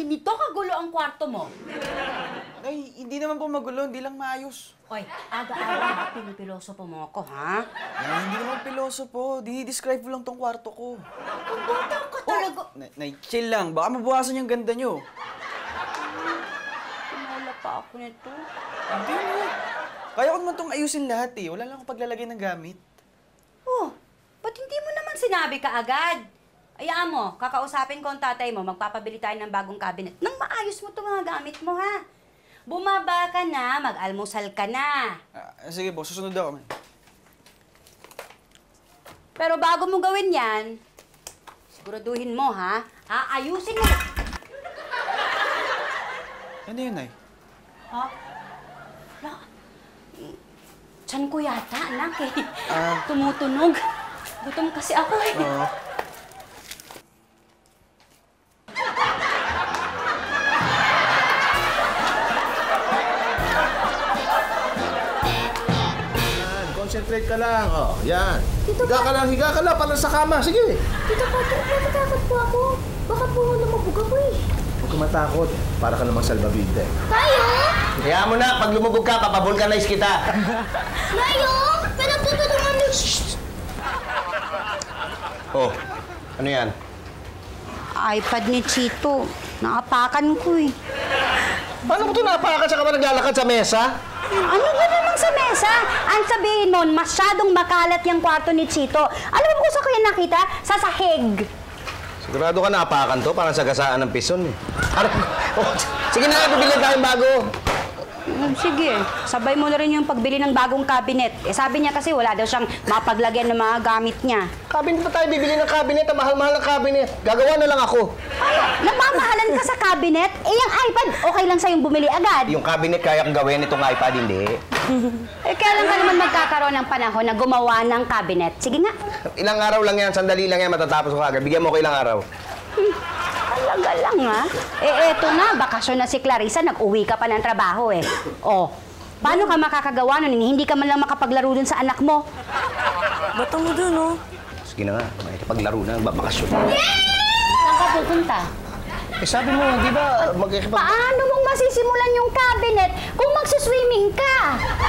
ganito kagulo ang kwarto mo? Nay, hindi naman po magulo, hindi lang maayos. Oy, aga-aga, pinipiloso po mo ako, ha? Nay, hindi naman piloso po. Dinidescribe ko lang tong kwarto ko. Ang bata ka talaga. Nay, chill lang. Baka mabawasan yung ganda nyo. Tumala pa ako nito. Hindi mo. Kaya ko naman tong ayusin lahat eh. Wala lang akong paglalagay ng gamit. Oh, ba't hindi mo naman sinabi ka agad? Ayaan mo, kakausapin ko ang tatay mo, magpapabili tayo ng bagong cabinet. Nang maayos mo itong mga gamit mo, ha? Bumaba ka na, mag-almusal ka na. Sige po, susunod ako. Pero bago mo gawin yan, siguraduhin mo, ha? Aayusin mo. Ano yun, Nay? Ha? Wala. Tiyan ko yata, anak, eh. Tumutunog. Gutom kasi ako, eh. Oo. Concentrate ka lang, oh. Yan. Higa ka lang, parang sa kama. Sige. Tito Patrick, natatakot po ako. Baka po lumabog ako eh. Huwag ka matakot. Para ka namang salbabide. Tayo? Kaya mo na, pag lumubog ka, papavulcanize kita. Tayo? Pinagtutulungan niyo. Oh, ano yan? iPad ni Chito. Naapakan ko, eh. Paano mo ito napakan sa ka ba naglalakad sa mesa? Ano ba naman sa mesa? Ang sabihin nun, masyadong makalat yung kwarto ni Chito. Alam mo kung saan ko yan nakita? Sa sahig. Sigurado ka napakan to, parang sagasaan ng pison. Oh, sige na, bibili tayong bago. Sige, sabay mo na rin yung pagbili ng bagong cabinet. Eh sabi niya kasi wala daw siyang mapaglagyan ng mga gamit niya. Cabinet pa tayo bibili ng cabinet, ang mahal-mahal ng cabinet. Gagawa na lang ako. Napamahalan ka sa cabinet? Eh yung iPad, okay lang sa'yong bumili agad. Yung cabinet kaya kong gawin, itong iPad hindi. Eh kailan ka naman magkakaroon ng panahon na gumawa ng cabinet? Sige nga. Ilang araw lang yan, sandali lang yan, matatapos ko agad. Bigyan mo ko ilang araw. Talaga lang, ha? Eh, eto na, bakasyon na si Clarissa, nag-uwi ka pa ng trabaho, eh. Oh, paano ka makakagawa nun? Hindi ka man lang makapaglaro dun sa anak mo. Bata mo dun, oh. Sige na nga, makikipaglaro na, bakasyon. Saan ka pupunta? Eh sabi mo, di ba, Paano mong masisimulan yung cabinet kung magsuswimming ka?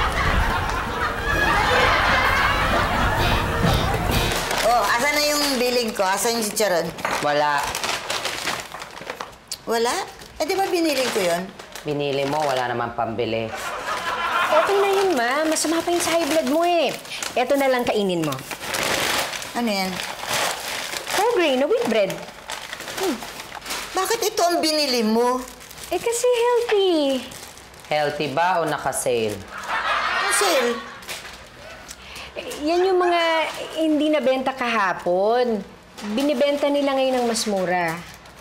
Oh, asan na yung billing ko? Asan yung chicharon? Wala. Wala? Eh, di ba biniling ko yun? Binili mo, wala naman pambili. Okay na yun, ma. Masama pa yun sa high blood mo, eh. Eto na lang kainin mo. Ano yan? Whole grain na wheat bread. Bakit ito ang binili mo? Eh, kasi healthy. Healthy ba o naka-sale? Ang sale. Yan yung mga hindi nabenta kahapon. Binibenta nila ngayon ng mas mura.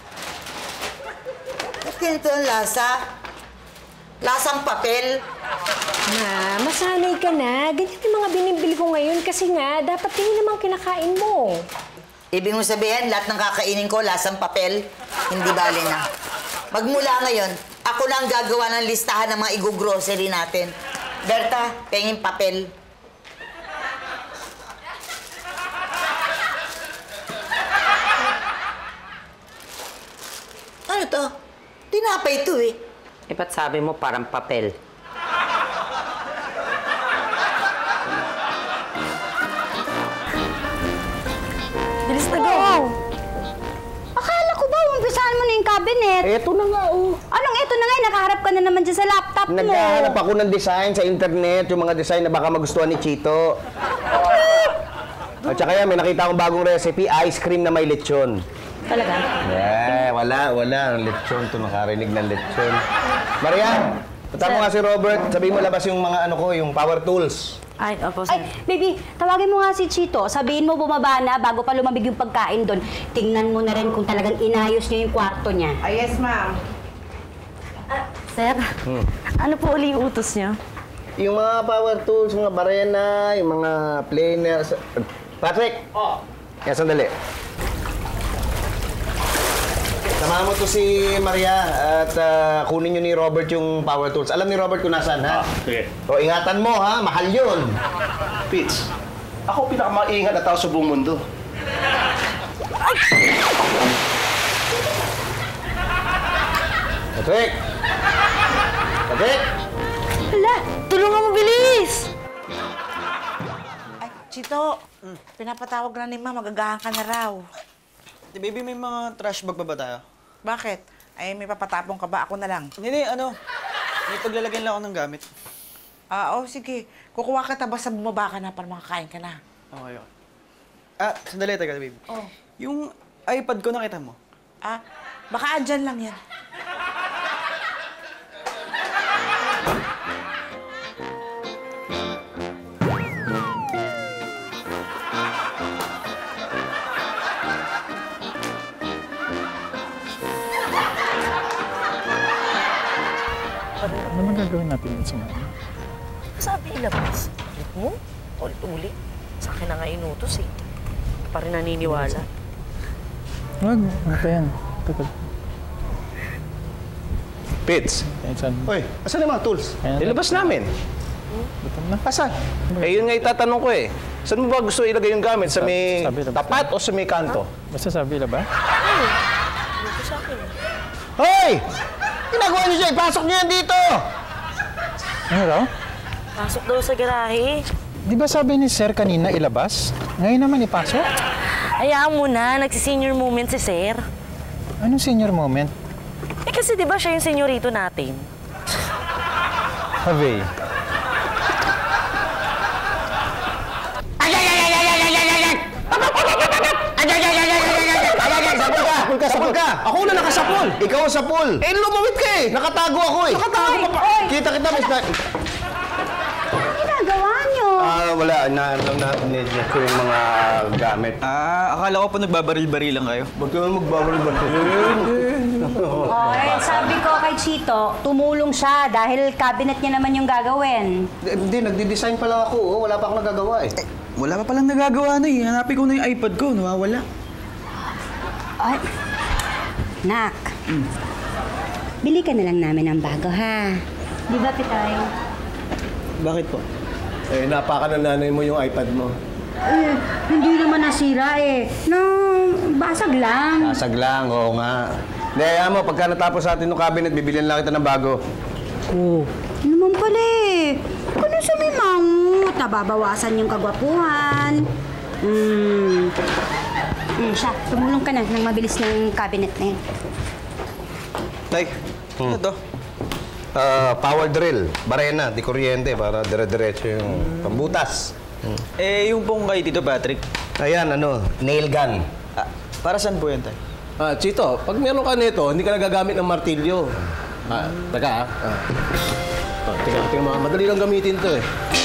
Ba't ganito ang lasa? Lasang papel? Ma, masanay ka na. Ganyan yung mga binibili ko ngayon kasi nga, dapat yun naman kinakain mo. Ibig mo sabihin, lahat ng kakainin ko, lasang papel? Hindi bali na. Magmula ngayon, ako na ang gagawa ng listahan ng mga i-grocery natin. Berta, pengin papel. Ano to? Tinapay ito eh. Eh, ba't sabi mo parang papel? Bilis na go! Akala ko ba, umpisahan mo na yung cabinet? Eto na nga, oh. Anong eto na nga, nakaharap ka na naman dyan sa laptop mo. Naghahanap ako ng design sa internet, yung mga design na baka magustuhan ni Chito. At saka yan, may nakita akong bagong recipe, ice cream na may lechon. Talaga? Yeah, wala. Ang lechon to, nakarinig ng lechon. Maria, punta mo nga si Robert, sabihin mo labas yung mga ano ko, yung power tools. Ay, opo, Ay, baby, tawagin mo nga si Chito. Sabihin mo bumaba na bago pa lumabig yung pagkain doon. Tingnan mo na rin kung talagang inayos niya yung kwarto niya. Yes, ma'am. Sir, ano po uli yung utos niyo? Yung mga power tools, mga barena, yung mga planers. Patrick! Oh! Yan, sandali. Samahan mo to si Maria at kunin nyo ni Robert yung power tools. Alam ni Robert kung nasaan, ha? Sige. O, ingatan mo, ha? Mahal yun. Pitts, ako pinakamaingat na tao sa buong mundo. Patrick! Patrick! Hala, tulungan mo, bilis! Ay, Chito, pinapatawag na ni Ma, magagahan ka na raw. Di, baby, may mga trash bag pa ba tayo? Bakit? Ay, may papatapong ka ba? Ako na lang. Hindi, ano, may paglalagyan lang ako ng gamit. Sige. Kukuha ka ta basta bumaba ka na para makakain ka na. Okay. Sandali, taga, baby. Oh. Yung iPad ko, nakita mo? Baka andyan lang yan. Ano naman gagawin natin yun sa mga? Sabi ilabas. Mo? Ulit-ulit. Sa akin na nga inutos eh. Pa rin naniniwala. Wag, ano pa yan? Tagal. Pits! Hoy, asan yung mga tools? Ilabas namin. Gutom na. Asan? Eh, yun nga itatanong ko eh. Saan mo ba gusto ilagay yung gamit? Sa may Sabi lang. tapat o sa may kanto? Basta sabi ba? Ito sa akin. Hoy! Ginagawa niyo siya! Ipasok niyo yan dito! Ano raw? Pasok daw sa garahe. Di ba sabi ni Sir kanina ilabas? Ngayon naman ipasok? Hayaan mo na, nagsi-senior moment si Sir. Anong senior moment? Eh kasi di ba siya yung senyorito natin? Have. Sapul ka! Ako na nakasapul! Ikaw ang sapul! Eh, lumawit ka eh! Nakatago ako eh! Nakatago ka pa! Kita, miss na... Ginagawa niyo? Wala. Na-need ko yung mga gamit. Akala ko po nagbabaril-baril lang kayo. Ba't ka magbabaril-baril? Sabi ko kay Chito, tumulong siya dahil cabinet niya naman yung gagawin. Hindi, nagdi-design pa lang ako. Oh. Wala pa akong nagagawa eh. Wala pa palang nagagawa na eh. Hanapin ko na yung iPad ko, nawawala. Ay, Nak. Bili ka na lang namin ng bago, ha? Di ba, Pitay? Bakit po? Eh, napaka na nanay mo yung iPad mo. Hindi naman nasira eh. No, basag lang. Nasag lang, oo nga. Hindi, ayaw mo, pagka natapos sa atin ng cabinet, bibilihan lang kita ng bago. Ano naman pala eh. Kung sa may mangut, nababawasan yung kagwapuhan. Siya, tumulong ka na nang mabilis ng cabinet na yun. Tay, ano to? Power drill, barena, di kuryente, para dire-diretso yung pambutas. Eh, yung pong kay Tito Patrick. Ayan, nail gun. Para saan po yan, Tay? Chito, pag meron ka nito, hindi ka nagagamit ng martilyo. Teka tingnan mo, madali lang gamitin to eh.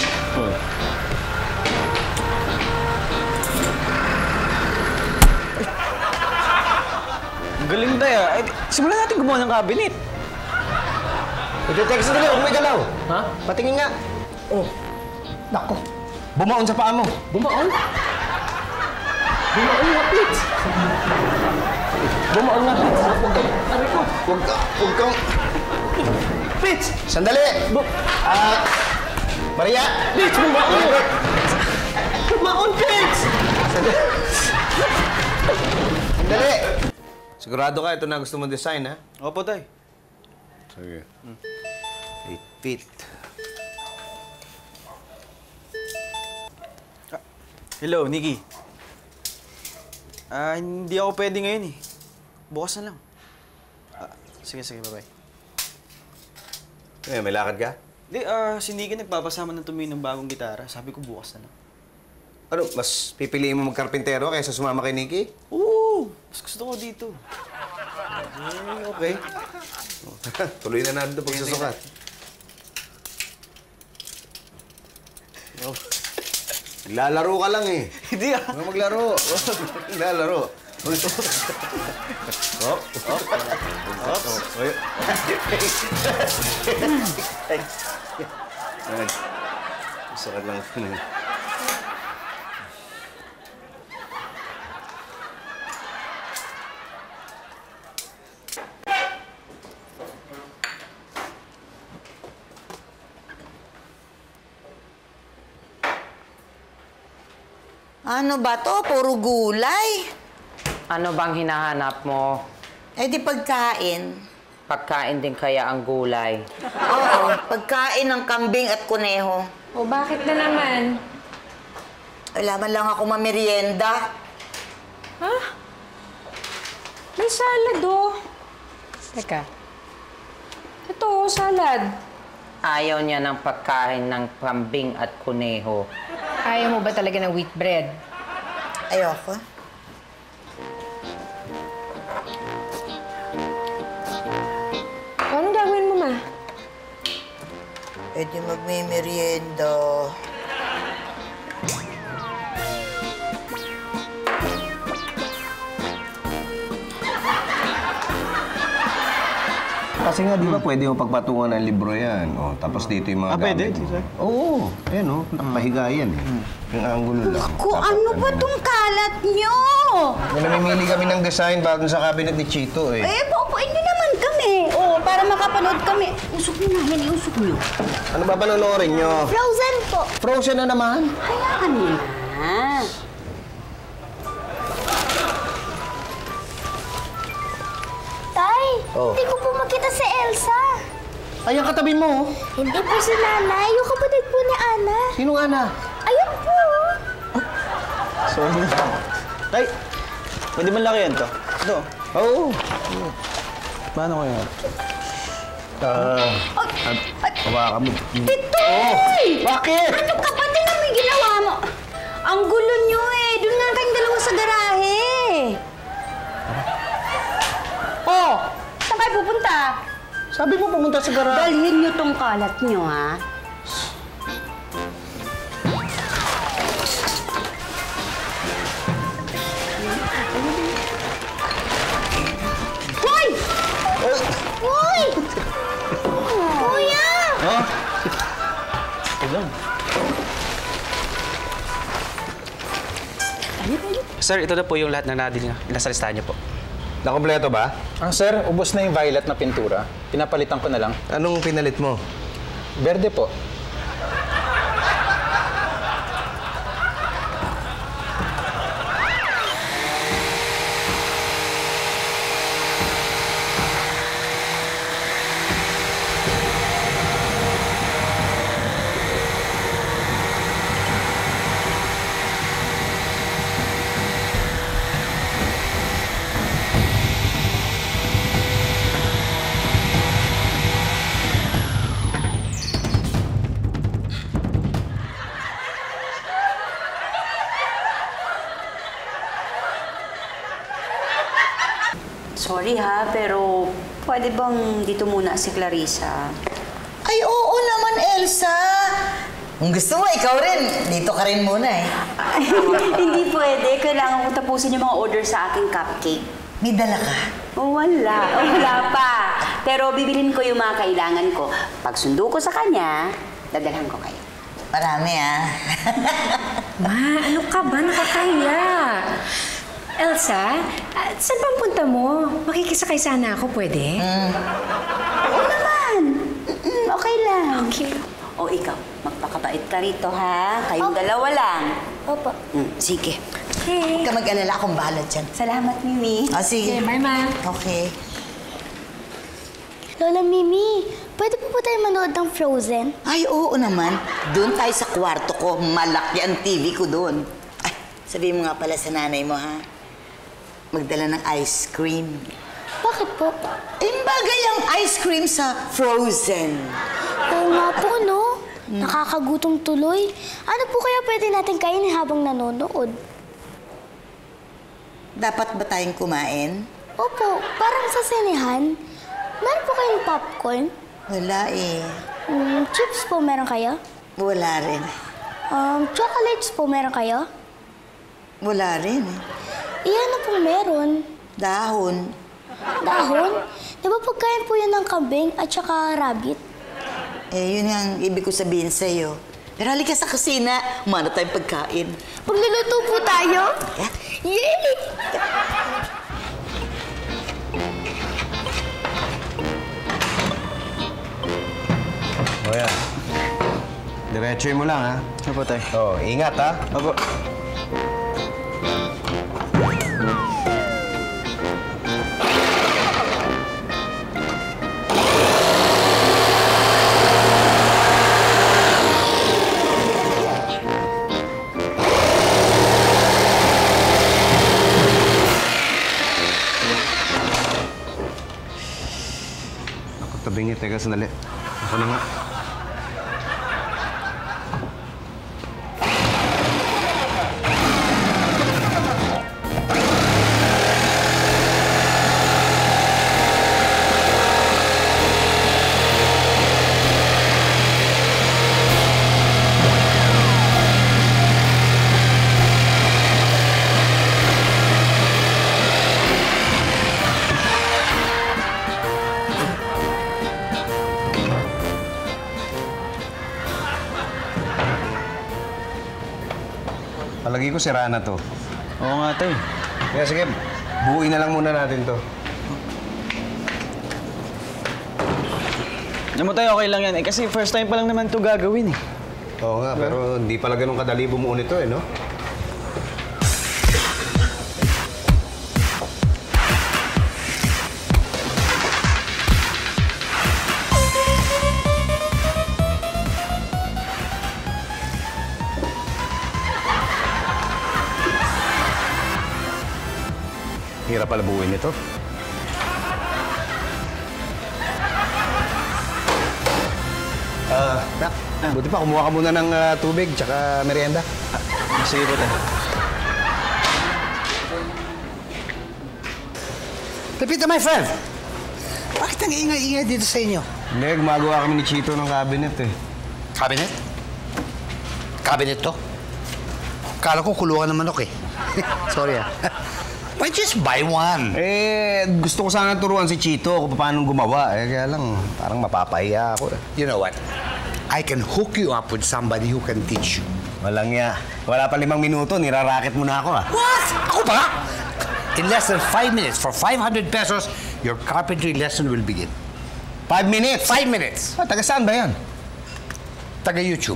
Galing, Tay ah. Simulan natin gumawa ng cabinet. Ito-text na dali, huwag may galaw. Ha? Patingin nga. Oh, nako. Bumaon sa paa mo. Bumaon? Bumaon nga, Pits. Bumaon nga, Pits. Huwag kang... Pits! Sandali! Maria! Pits, bumaon! Bumaon, Pits! Sandali! Sigurado ka, ito na gusto mong design, ha? Opo, Tay. Sige. 8 feet. Hello, Nikki. Hindi ako pwede ngayon eh. Bukas na lang. Sige, bye-bye. Eh, may lakad ka? Hindi, si Nikki nagpapasama ng tumingin ng bagong gitara. Sabi ko bukas na lang. Ano, mas pipiliin mo magkarpintero kaysa sumama kay Nikki? Oo! Mas gusto ko dito. Okay. Tuloy na natin ito pagsusukat. Lalaro ka lang eh. Hindi ah. Huwag maglaro. Lalaro. Hop. Sukat lang ito. Ano ba to? Puro gulay. Ano bang hinahanap mo? Eh di pagkain. Pagkain din kaya ang gulay. Oo, pagkain ng kambing at kuneho. O bakit na naman? Wala man lang ako mamerienda. Ha? May salad oh. Teka. Ito oh, salad. Ayaw niya ng pagkain ng kambing at kuneho. Ayaw mo ba talaga ng wheat bread? Ayoko. Anong gagawin mo, ma? Pwede magmimerienda. Kasi nga, di ba, pwede mo pagpatungan ng libro yan. O, tapos dito yung mga pwede, gamit mo. sir? Oo, ayan o, nakapahiga yan eh. Yung angulo lang. Kung ano ba tong kalat nyo? May namimili kami ng design bago sa cabinet ni Chito eh. Eh, paupuin nyo naman kami. Oo, para makapanood kami. Usok nyo na, yan, usok nyo. Ano ba panonoorin nyo? Frozen po. Frozen na naman. Hayaan nyo na. Tay, Oh. hindi ko po makita si Elsa. Ay, ang katabi mo. Hindi po si Nanay, yung kapatid po ni Ana. Sinong Ana? Ayun po. Sorry. Tay, pwede man laki yan to. Ito. Oo. Paano ko yan? Hawakan mo. Titoy! Bakit? Ano kapatid na may ginawa mo? Ang gulo nyo eh. Doon nga kayong dalawa sa garahe. Oh, saan kayo pupunta? Sabi mo pumunta sa garage. Dalhin nyo tong kalat nyo, ha? Hoy! Uy! Kuya! Oh? Ito lang. Sir, ito na po yung lahat ng nasa listahan niyo po. Nakompleto ba? Sir, ubos na yung violet na pintura. Pinapalitan ko na lang. Anong pinalit mo? Berde po. Sorry ha, pero pwede bang dito muna si Clarissa? Ay, oo naman, Elsa. Kung gusto mo, ikaw rin. Dito ka rin muna eh. Hindi pwede. Kailangan ko tapusin yung mga order sa aking cupcake. May dala ka? Oh, wala. Oh, wala pa. Pero bibilin ko yung mga kailangan ko. Pag sundo ko sa kanya, dadalhan ko kayo. Marami ah. Ma, ano ka ba? Nakakahiya. Elsa, saan bang punta mo? Makikisakay sana ako, pwede? Oo naman. Okay lang. Okay. O ikaw, magpakabait ka rito ha. Kayong dalawa lang. Opo. Sige. Okay. Huwag ka mag-alala, akong bahala dyan. Salamat, Mimi. Ah, sige. Okay, bye, ma. Okay. Lola Mimi, pwede po ba tayo manood ng Frozen? Ay, oo naman. Doon tayo sa kwarto ko. Malaki ang TV ko doon. Ay, sabihin mo nga pala sa nanay mo, ha? Magdala ng ice cream. Bakit po? Bagay ang ice cream sa Frozen. Oo nga po, no? Nakakagutom tuloy. Ano po kaya pwede natin kainin habang nanonood? Dapat ba tayong kumain? Opo, parang sa sinehan. Meron po kayong popcorn? Wala eh. Chips po meron kayo? Wala rin. Chocolates po meron kayo? Wala rin eh. Iyan na po meron. Dahon. Dahon? Di ba pagkain po yun ng kambing at saka rabbit? Eh, yun ang ibig ko sabihin sa'yo. Pero halika sa kusina. Umano tayong pagkain. Magluluto po tayo? Yay! O yan. Diretsoy mo lang, ha? Opo, tay. Oo, ingat, ha? Opo. Teka, sandali. Ako na nga. Palagi ko sira na to. Oo nga, tay. Kaya sige, buuin na lang muna natin to. Alam mo, tay, okay lang yan. Kasi first time pa lang naman to gagawin, eh. Oo nga, pero hindi pala ganun kadali bumuo nito, eh, no? Hirap pala buuin ito. Nak, buti pa kumuha ka muna ng tubig tsaka merienda. Sige po, tay. Pepito, my friend! Bakit ang ingay-ingay dito sa inyo? Hindi, gumagawa kami ni Chito ng cabinet, eh. Cabinet? Cabinet to? Kala ko kulungan ng manok, eh. Sorry, ah. Why just buy one? Eh, gusto ko sana turuan si Chito kung paano gumawa. Eh, kaya lang, parang mapapahiya ako. You know what? I can hook you up with somebody who can teach you. Walang ya. Wala pa 5 minuto, niraraket mo na ako, ah. What? Ako ba? In less than 5 minutes, for 500 pesos, your carpentry lesson will begin. 5 minutes? 5 minutes. Ah, taga saan ba yan? Taga YouTube.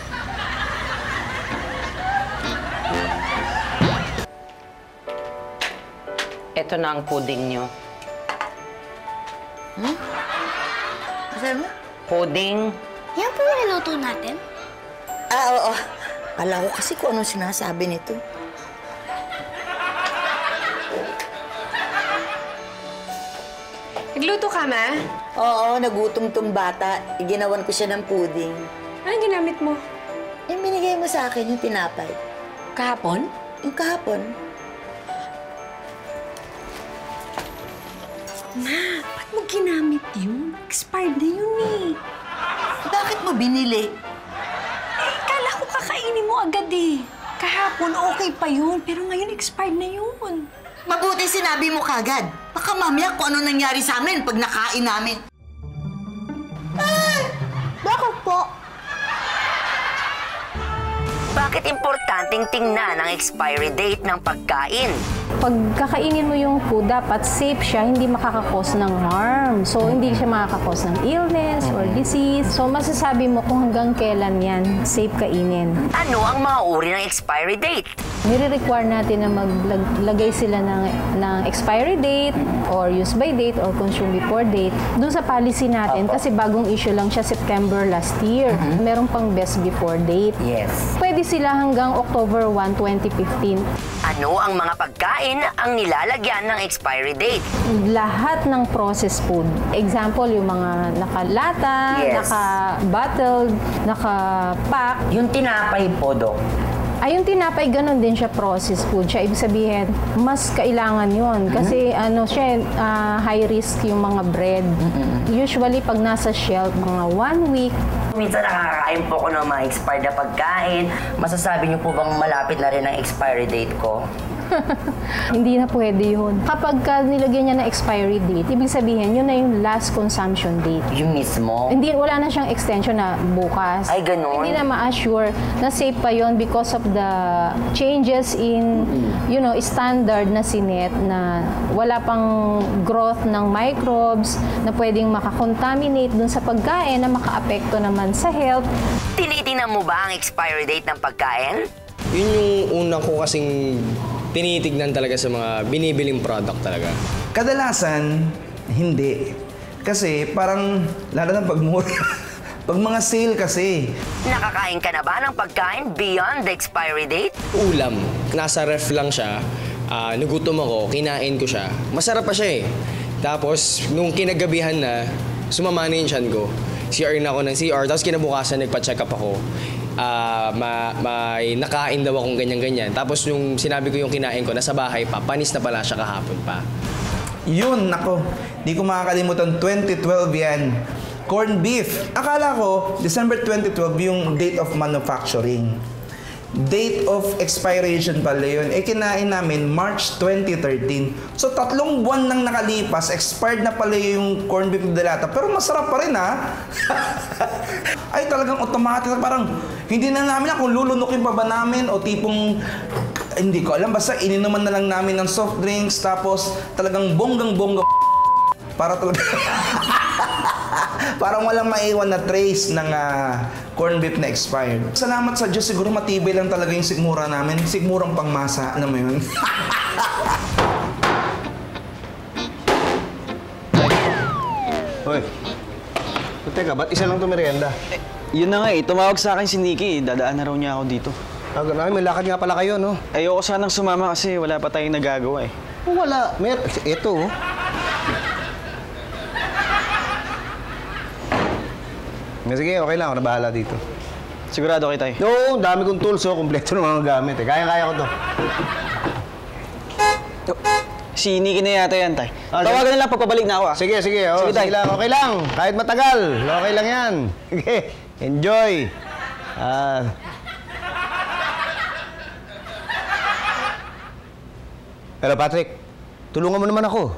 Ito na ang pudding nyo. Asan mo? Pudding. Yan po yung niluto natin? Oo. Kala ko kasi kung anong sinasabi nito. Nagluto ka, Ma? Oo, nagutom tong bata. Ginawan ko siya ng pudding. Anong ginamit mo? Yung binigay mo sa akin, yung tinapay. Kahapon? Yung kahapon. Ma, ba't mo ginamit yun? Expired na yun eh. Bakit mo binili? Kala ko kakainin mo agad eh. Kahapon okay pa yun, pero ngayon expired na yun. Mabuti sinabi mo kagad. Baka mamaya kung ano nangyari sa amin pag nakain namin. Bakit po? Bakit importanteng tingnan ang expiry date ng pagkain? Pag kakainin mo yung food, dapat safe siya, hindi makakakos ng harm. So, hindi siya makakakos ng illness or disease. So, masasabi mo kung hanggang kailan yan safe kainin. Ano ang mga uri ng expiry date? Nire-require natin na maglagay sila ng expiry date or use by date or consume before date. Doon sa policy natin, kasi bagong issue lang siya September last year. Meron pang best before date. Yes. Pwede sila hanggang October 1, 2015. Ano ang mga pagkain ang nilalagyan ng expiry date? Lahat ng processed food. Example, yung mga nakalata, Yes. naka-bottled, naka-pack. Yung tinapay po, Dok. Ay, yung tinapay, ganun din siya processed food siya. Ibig sabihin, mas kailangan yun. Kasi ano siya, high risk yung mga bread. Usually, pag nasa shelf, mga 1 week. Minsan nakakain po ako ng mga expired na pagkain. Masasabi niyo po bang malapit na rin ang expiry date ko? Hindi na pwede yun. Kapag nilagyan niya na expiry date, ibig sabihin, yun na yung last consumption date. Yung mismo? Hindi, wala na siyang extension na bukas. Ay, ganun? Hindi na ma-assure na safe pa yun because of the changes in, standard na sinet na wala pang growth ng microbes na pwedeng makakontaminate dun sa pagkain na makaapekto naman sa health. Tinitingnan mo ba ang expiry date ng pagkain? Yun yung una ko kasing tinitignan talaga sa mga binibiling product talaga. Kadalasan, hindi. Kasi parang, lalo na pag mga sale kasi. Nakakain ka na ba ng pagkain beyond the expiry date? Ulam, nasa ref lang siya, nagutom ako, kinain ko siya. Masarap pa siya eh. Tapos, nung kinagabihan na, sumama na yung tiyan ko. CR na ako ng CR, tapos kinabukasan nagpa-check up ako. May nakain daw akong ganyan-ganyan. Tapos yung sinabi ko yung kinain ko, nasa bahay pa, panis na pala siya kahapon pa. Yun, nako. Di ko makakalimutan, 2012 yan. Corned beef. Akala ko, December 2012 yung date of manufacturing. Date of expiration pala yun. Kinain namin March 2013. So, 3 buwan nang nakalipas, expired na pala yung corned beef na delata. Pero masarap pa rin, ha? Ay, talagang automatic. Parang, hindi na namin kung lulunukin pa ba namin o tipong, hindi ko alam. Basta ininuman na lang namin ng soft drinks. Tapos, talagang bonggang-bongga para talaga parang walang maiwan na trace ng corned beef na expired. Salamat sa Diyos, siguro matibay lang talaga yung sigmura namin. Sigmurang pangmasa, ano mo yun? Hoy, teka, ba't isa lang ito merienda? Yun na nga tumawag sa akin si Nikki. Dadaan na raw niya ako dito. May lakad nga pala kayo, no? Ayoko sanang sumama kasi wala pa tayong nagagawa eh. Wala. Ito, oh. Sige, okay lang. Ako na bahala dito. Sigurado kayo tayo? Oo, dami kong tools, oh. Kompleto ng mga gamit, eh. Kaya-kaya ko to. Si Nikki na yata yan, tay. Tawagan na lang pagpabalik na ako, ah. Sige, sige. Oh, sige lang. Okay lang. Kahit matagal. Okay lang yan. Sige. Enjoy. Hello, Patrick. Tulungan mo naman ako.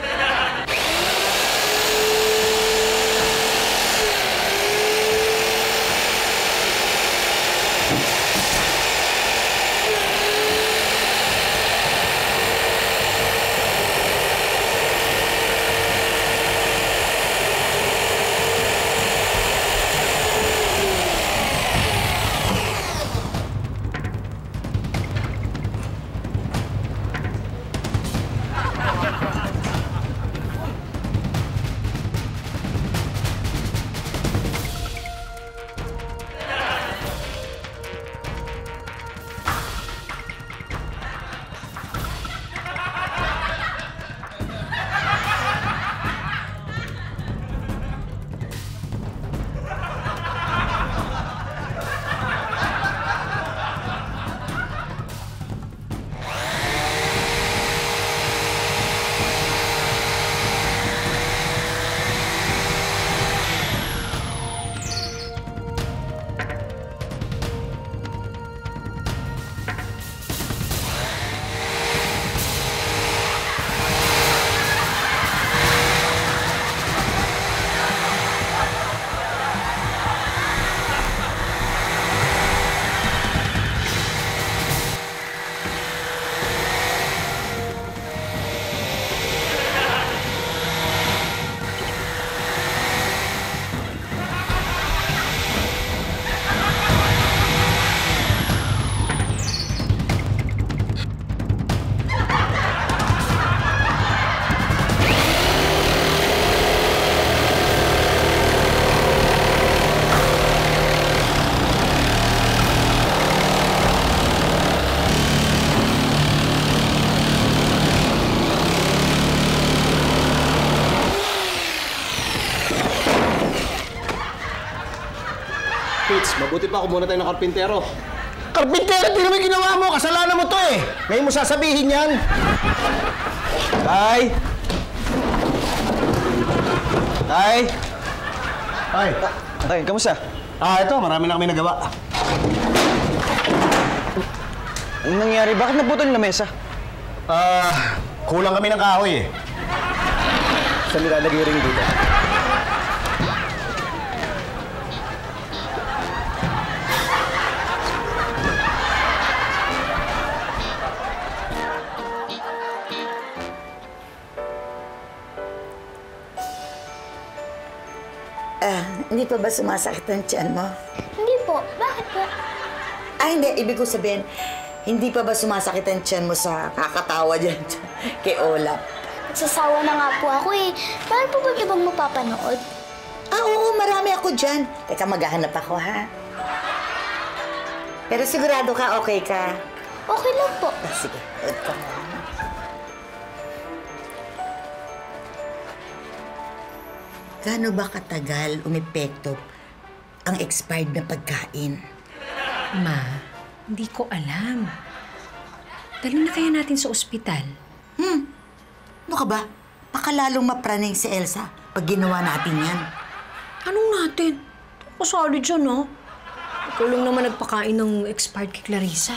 Mabuti pa, kumuha tayo ng karpintero. Karpintero, hindi naman ginawa mo. Kasalanan mo to eh. Ngayon mo sasabihin yan. Tay! Tay! Tay! Tay, kamusta? Ito. Marami na kami nagawa. Anong nangyari? Bakit naputol yung lamesa? Kulang kami ng kahoy eh. Saan nilalagay ring dito? Hindi pa ba sumasakit ang tiyan mo? Hindi po. Bakit po? Hindi. Ibig ko sabihin, hindi pa ba sumasakit ang tiyan mo sa kakatawa dyan kay Olap? Nagsasawa na nga po ako eh. Bakit po ba ibang mapapanood? Oo, marami ako dyan. Teka, maghahanap ako, ha? Pero sigurado ka, okay ka? Okay lang po. Sige, ulit ka mo. gaano ba katagal umepekto ang expired na pagkain? Ma, hindi ko alam. Dalhin na kaya natin sa ospital. Ano ka ba? Baka lalong mapraning si Elsa pag ginawa natin yan. Anong natin? Kasali dyan, ha? Ikaw lang naman nagpakain ng expired kay Clarissa.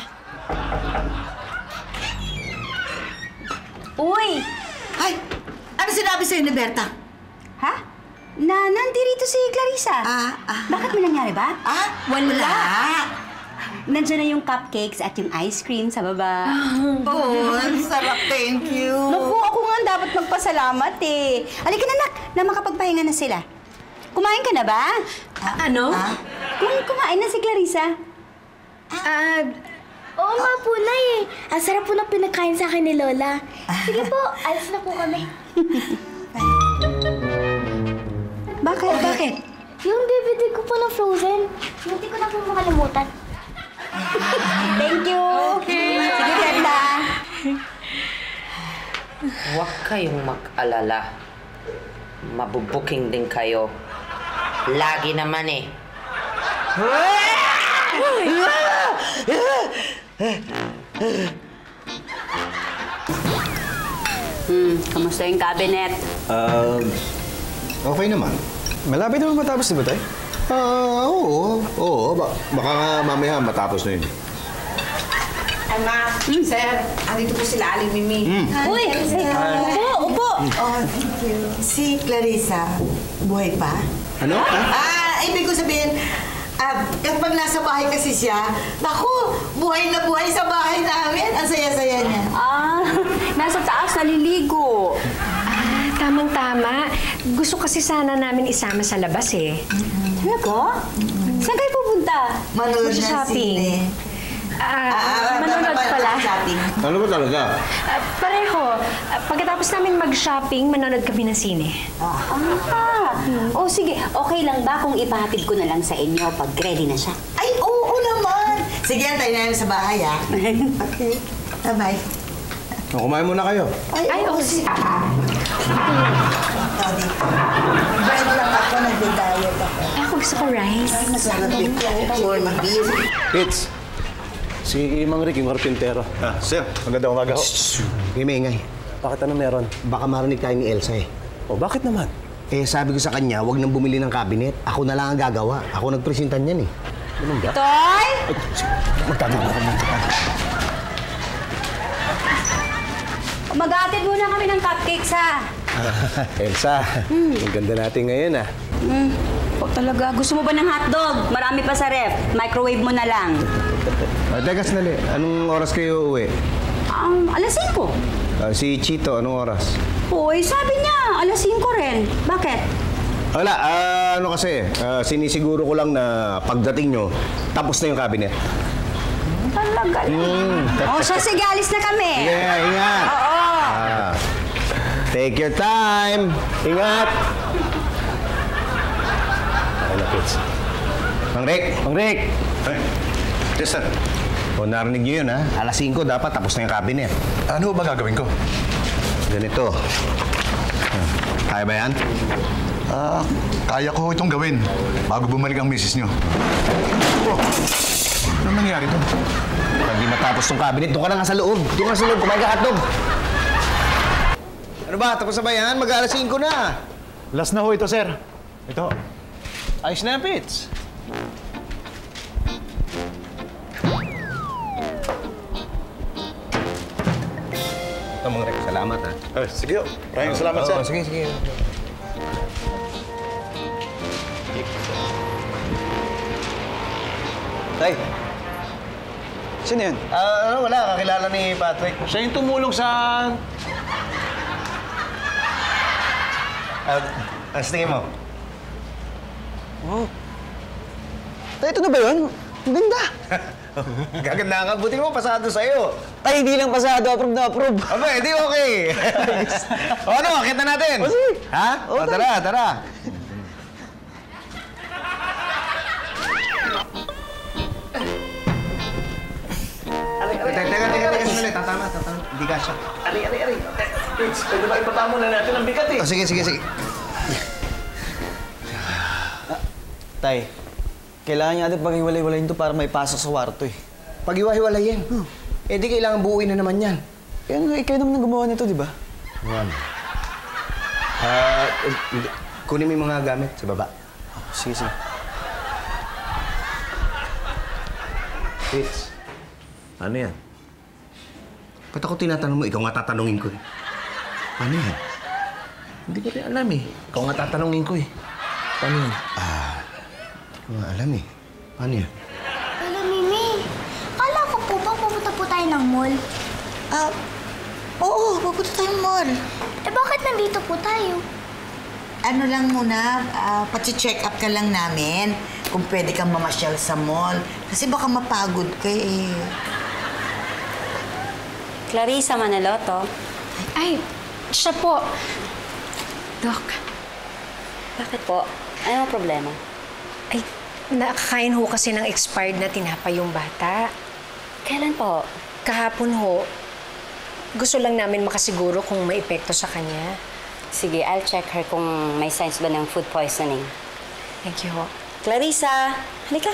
Uy! Ay! Ano sinabi sa'yo ni Berta? Ha? Nandito si Clarissa. Bakit may nangyari ba? Wala. Nandiyan na yung cupcakes at yung ice cream sa baba. Oo, ang sarap. Thank you. Naku, ako nga dapat magpasalamat eh. Halika na, nak, na makapagpahinga na sila. Kumain ka na ba? Ano? Kumain na si Clarissa. Oo nga po, Nay. Ang sarap po na pinakain sa akin ni Lola. Sige po, alis na po kami. Bakit? Yung DVD ko po na Frozen, hindi ko na po makalimutan. Thank you. Sige, Brenda. Huwag kayong mag-alala. Mabubuking din kayo. Lagi naman eh. Kamusta yung cabinet? Okay naman. Malapit naman matapos, di ba, Tay? Oo. Baka nga mamaya matapos na yun. Ay, Ma, Sir, andito po sila Aling Mimi. Uy! Upo! Oh, thank you. Si Clarissa, buhay pa? Ano? Ibig ko sabihin, kapag nasa bahay kasi siya, naku, buhay na buhay sa bahay namin. Ang saya-saya niya. Nasa taas, naliligo. Tamang-tama. Gusto kasi sana namin isama sa labas eh. Talaga? Saan kayo pupunta? Manood ng Shopping. sine. Manonood pala. Ano ba talaga? Pareho. Pagkatapos namin mag-shopping, manonood kami ng sine. O sige, okay lang ba kung ipahatid ko na lang sa inyo pag ready na siya? Ay, oo naman. Sige, antayin namin sa bahay, ha? Okay. Bye-bye. Kumain muna kayo. Ay, oo. Bread lang ako, nagde-diet ako. Ako gusto ko rice. Masarap ito. Corn beef. Kids, si Mang Rick, yung karpintero. Sir, maganda umaga ho. Ingay. Bakit ano meron? Baka marinig tayo ni Elsa eh. Bakit naman? Sabi ko sa kanya, huwag nang bumili ng cabinet. Ako na lang ang gagawa. Ako nagpresentan yan eh. Ganun ba? Toy! Magkagawa ka muna. Mag-aatid muna kami ng cupcakes, ha? Elsa, ang ganda natin ngayon, ah. Talaga. Gusto mo ba ng hotdog? Marami pa sa ref. Microwave mo na lang. Teka, sandali. Anong oras kayo uuwi? Alas 5. Si Chito, anong oras? Hoy, sabi niya, alas 5 rin. Bakit? Wala, ano kasi, sinisiguro ko lang na pagdating nyo, tapos na yung cabinet. Talaga lang. Siya, sige, alis na kami. Yeah, ingat. Oo. Take your time. Ingat. Okay na, kids. Mang Rick. Yes, sir. Narinig nyo yun, ha? Alas 5 dapat tapos na yung cabinet. Ano ba gagawin ko? Ganito. Kaya ba yan? Kaya ko itong gawin bago bumalik ang misis nyo. Ano nangyari doon? Pag di matapos tong cabinet, doon ka na nga sa loob. Doon ka na sa loob, kumain ka hotdog. Ano ba? Tapos na ba yan? Mag-alas 5 na. Last na ho ito, sir. Ito. Ayos na yan, Pits. Ito, Mang Rick. Salamat, ha? Sige, maraming salamat, sir. Sige. Tay, sino yan? Wala. Kakilala ni Patrick. Siya yung tumulong sa... Sa tingin mo? Tay, ito na ba yun? Ang ganda. Gaganda ka. Buti mo, pasado sa'yo. Tay, hindi lang pasado. Approve na approve. Aba, hindi okay. Ano, kita natin. Sige. Ha? Tara. Teka, sandali. Tatama. Hindi ka siya. Ari. Pwede ba ipatamo na natin ang bigat, eh? Sige. Tay, kailangan niya natin paghiwalay-walayin to para may pasok sa kwarto eh. Pag-iwa-hiwalayin. Eh di kailangan buuin na naman yan. Kaya ikaw naman ang gumawa nito, di ba? Yan. Kunin mo yung mga gamit sa baba. Sige, sige. Fitz, ano yan? Ba't ako tinatanong mo? Ikaw nga tatanungin ko eh. Ano yan? Hindi ko rin alam eh. Ikaw nga tatanungin ko eh. Paano yan? Hindi ko nga alam eh. Paano yan? Hello, Mimi. Kala ko po ba pupunta po tayo ng mall? Oo, pupunta tayong mall. Eh, bakit nandito po tayo? Ano lang muna, pati-check up ka lang namin kung pwede kang mamasyal sa mall. Kasi baka mapagod ka eh. Clarissa Manaloto. Ay, siya po. Doc. Bakit po? Ano ang problema? Ay, nakakain ho kasi ng expired na tinapay yung bata. Kailan po? Kahapon ho. Gusto lang namin makasiguro kung may epekto sa kanya. Sige, I'll check her kung may signs ba ng food poisoning. Thank you ho. Clarissa, halika.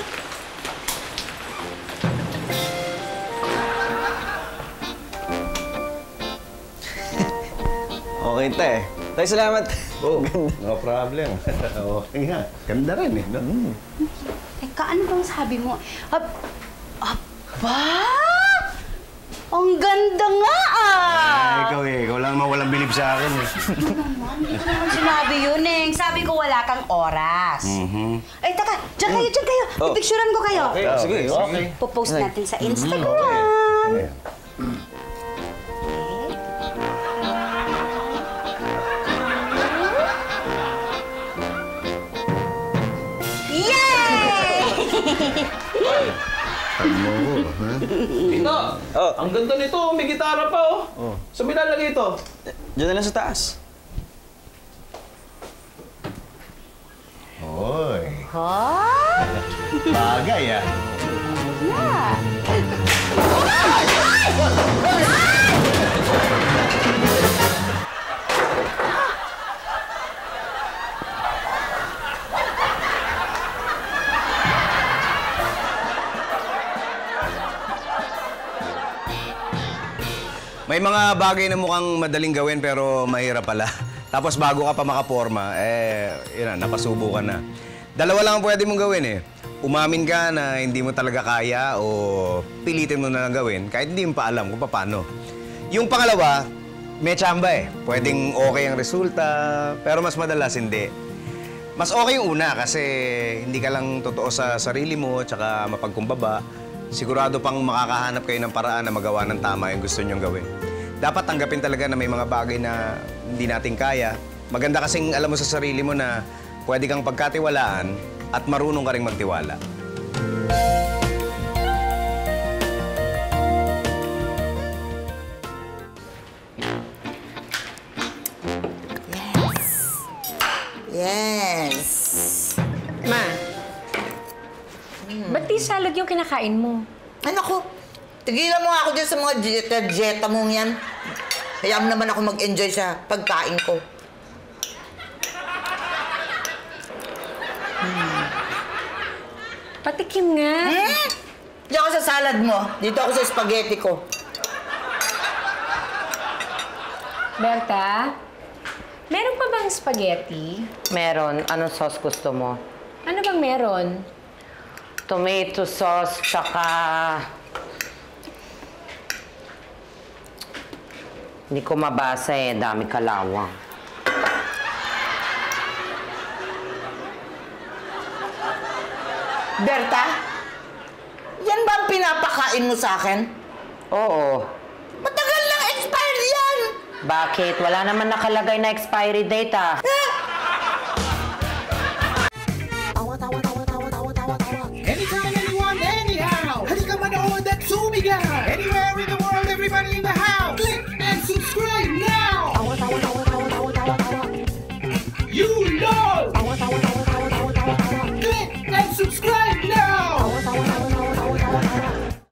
Okay, Tay. Tay, salamat. Oh, no problem. Okay nga. Ganda rin eh. No? Teka, ano bang sabi mo? Aba! Ang ganda nga Ikaw eh. Ikaw lang naman walang bilib sa akin eh. Hindi ko naman sinabi yun eh. Sabi ko wala kang oras. Ay, teka, dyan kayo. Ipicturean ko kayo. Okay, sige. Okay. Popost natin sa Instagram. Okay. Ano ko, ha? Tito, ang ganda nito. May gitara pa, oh. Saan mo ilalagay ito? Diyan na lang sa taas. Hoy. Ha? Bagay, ah. Yeah. May mga bagay na mukhang madaling gawin pero mahirap pala. Tapos bago ka pa makaporma, yun na, napasubo ka na. Dalawa lang ang pwede mong gawin eh. Umamin ka na hindi mo talaga kaya o pilitin mo na lang gawin kahit hindi mo pa alam kung paano. Yung pangalawa, may tsamba eh. Pwedeng okay ang resulta, pero mas madalas hindi. Mas okay yung una kasi hindi ka lang totoo sa sarili mo tsaka mapagkumbaba. Sigurado pang makakahanap kayo ng paraan na magawa ng tama yung gusto nyong gawin. Dapat tanggapin talaga na may mga bagay na hindi natin kaya. Maganda kasing alam mo sa sarili mo na pwede kang pagkatiwalaan at marunong ka rin magtiwala. Yes. Ma, ba't di salad yung kinakain mo? Ay, naku. Tigilan mo ako dyan sa mga dieta mong yan. Hayaan naman ako mag-enjoy sa pagkain ko. Patikim nga. Diyan ako sa salad mo. Dito ako sa spaghetti ko. Berta, meron pa bang spaghetti? Meron. Anong sauce gusto mo? Ano bang meron? Tomato sauce, tsaka... Hindi ko mabasa eh. Dami kalawang. Berta, yan ba ang pinapakain mo sa akin? Oo. Matagal nang expired yan! Bakit? Wala naman nakalagay na expiry date ah.